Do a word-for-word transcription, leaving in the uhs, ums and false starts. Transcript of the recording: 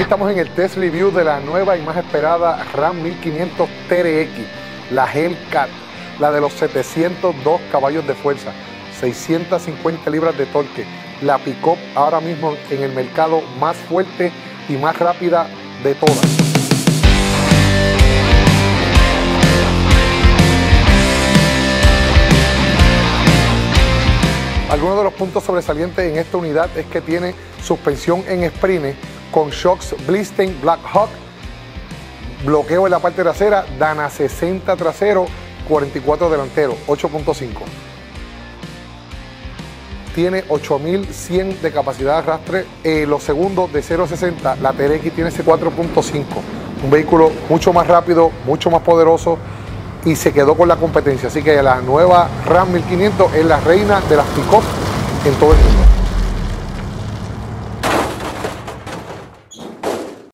estamos en el test review de la nueva y más esperada Ram mil quinientos T R X, la Hellcat, la de los setecientos dos caballos de fuerza, seiscientas cincuenta libras de torque, la pick-up ahora mismo en el mercado más fuerte y más rápida de todas. Algunos de los puntos sobresalientes en esta unidad es que tiene suspensión en sprint con shocks Blistein Black Hawk, bloqueo en la parte trasera, Dana sesenta trasero, cuarenta y cuatro delantero, ocho punto cinco. Tiene ocho mil cien de capacidad de arrastre, eh, los segundos de cero a sesenta, la T R X tiene ese cuatro punto cinco. Un vehículo mucho más rápido, mucho más poderoso y se quedó con la competencia. Así que la nueva Ram mil quinientos es la reina de las pick-up en todo el mundo.